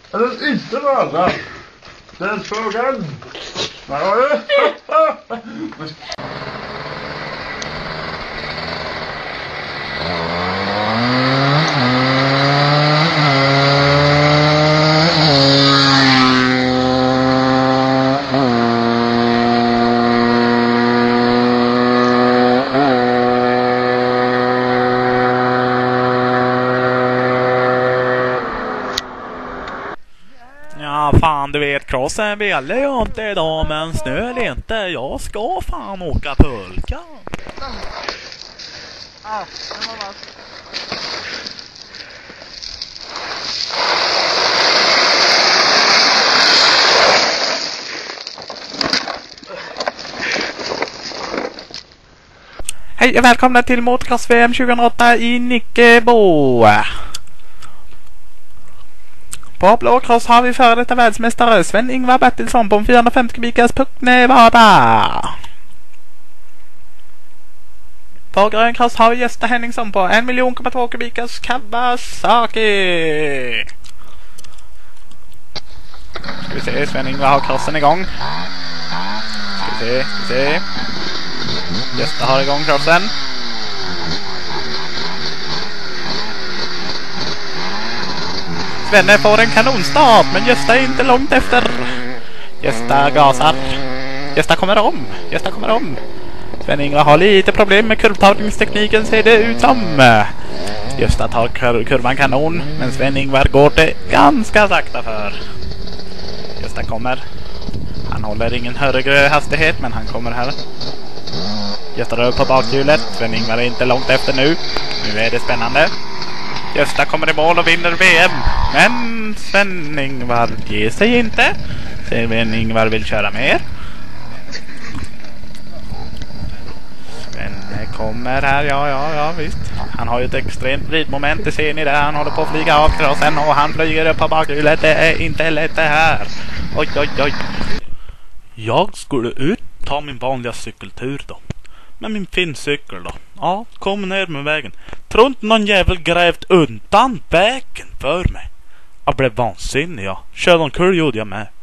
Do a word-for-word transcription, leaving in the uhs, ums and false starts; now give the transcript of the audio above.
Eller inte röra. Den frågan. Ja, fan, du vet, crossen ville ju inte idag, men snö eller inte, jag ska fan åka pulka. Ja, det var vad. Hej och välkomna till Motocross-V M tjugohundraåtta i Nickebo. På blåcross har vi före detta världsmästare Sven-Ingvar Bertilsson på en fyrahundrafemtio kubikars Puck Nevada. På gröncross har vi Gösta Henningsson på en miljon komma två kubikars Kawasaki. Ska vi se, Sven-Ingvar har crossen igång. Ska vi se, ska vi se. Gösta har igång crossen. Svenne får en kanonstart, men Gösta är inte långt efter. Gösta gasar. Gösta kommer om. Gösta kommer om. Sven-Ingvar har lite problem med kurvtagningstekniken, ser det ut som. Gösta tar kur kurvan kanon, men Sven-Ingvar går det ganska sakta för. Gösta kommer. Han håller ingen högre hastighet, men han kommer här. Gösta rör på bakhjulet. Sven-Ingvar är inte långt efter nu. Nu är det spännande. Gösta kommer i mål och vinner V M. Men Sven-Ingvar ger sig inte. Sven-Ingvar vill köra mer. Sven kommer här, ja, ja, ja, visst. Han har ju ett extremt vridmoment, det ser ni där. Han håller på att flyga av crossen och han flyger upp på bakhjulet. Det är inte lätt det här. Oj, oj, oj. Jag skulle ut ta min vanliga cykeltur då. Men min fincykel då? Ja, kom ner med vägen. Tror inte någon jävel grävt undan vägen för mig. Jag blev vansinnig, ja. Körde omkull gjorde jag med.